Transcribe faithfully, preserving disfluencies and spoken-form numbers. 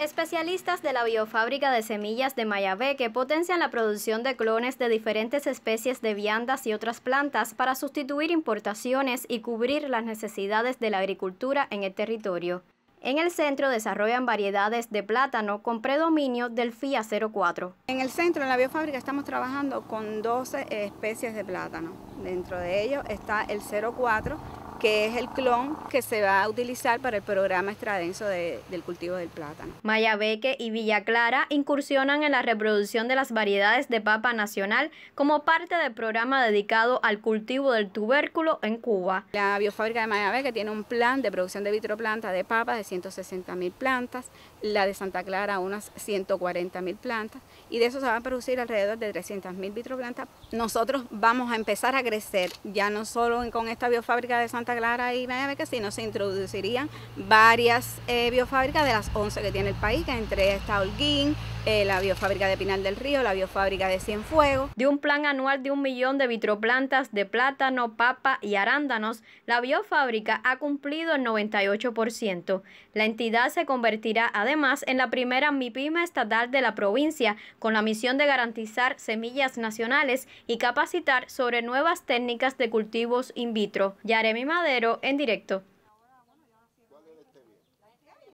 Especialistas de la biofábrica de semillas de Mayabeque potencian la producción de clones de diferentes especies de viandas y otras plantas para sustituir importaciones y cubrir las necesidades de la agricultura en el territorio. En el centro desarrollan variedades de plátano con predominio del F I A cero cuatro. En el centro, en la biofábrica, estamos trabajando con doce especies de plátano. Dentro de ellos está el cero cuatro, que es el clon que se va a utilizar para el programa extradenso de, del cultivo del plátano. Mayabeque y Villa Clara incursionan en la reproducción de las variedades de papa nacional como parte del programa dedicado al cultivo del tubérculo en Cuba. La biofábrica de Mayabeque tiene un plan de producción de vitroplanta de papas de ciento sesenta mil plantas, la de Santa Clara unas ciento cuarenta mil plantas, y de eso se van a producir alrededor de trescientas mil vitroplantas. Nosotros vamos a empezar a crecer, ya no solo con esta biofábrica de Santa Clara y Mayabeque, sino se introducirían varias eh, biofábricas de las once que tiene el país, que entre ellas está Holguín, eh, la biofábrica de Pinal del Río, la biofábrica de Cienfuegos. De un plan anual de un millón de vitroplantas de plátano, papa y arándanos, la biofábrica ha cumplido el noventa y ocho por ciento. La entidad se convertirá además en la primera MIPYME estatal de la provincia, con la misión de garantizar semillas nacionales y capacitar sobre nuevas técnicas de cultivos in vitro. Yaremi Madero, en directo.